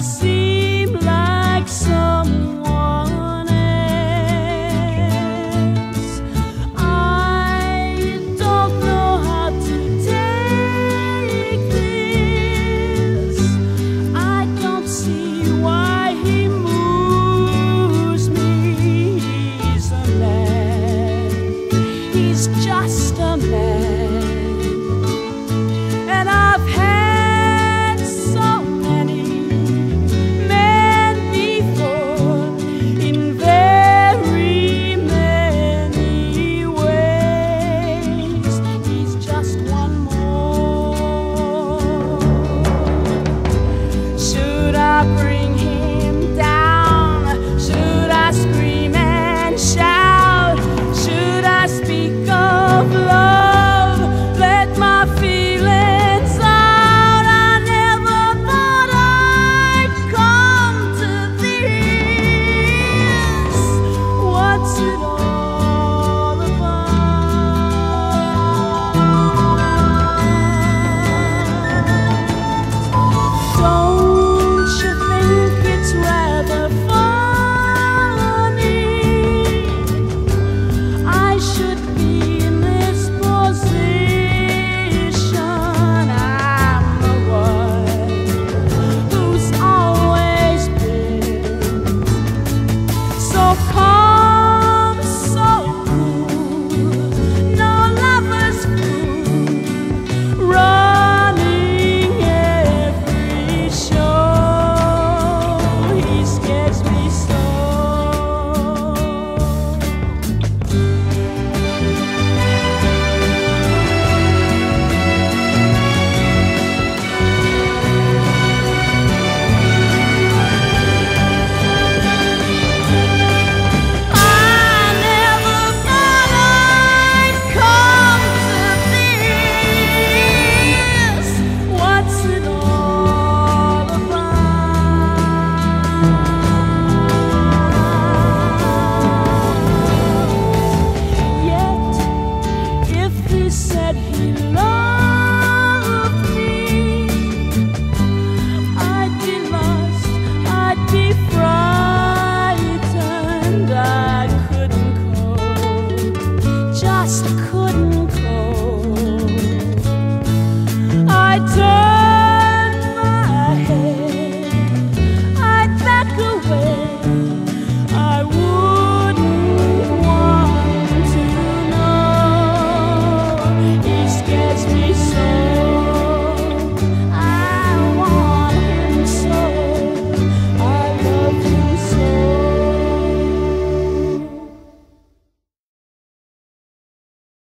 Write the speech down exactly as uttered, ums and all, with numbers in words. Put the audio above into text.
seem like someone else. I don't know how to take this. I don't see why he moves me. He's a man. He's just a man. And I've had so many men before in very many ways. He's just one more. Should I bring him down? Should I scream and shout? Should I speak of love? Let my feelings out. I never thought I'd come to this. What's it all about? Don't you think it's rather funny? I should be in this position. I'm the one who's always been so calm, so cool, no lover's fool, running every show. He scares me so. I never thought I'd come to this. What's it all about? Yet, if he said he loved me, I'd be lost, I'd be frightened. I couldn't cope, just couldn't.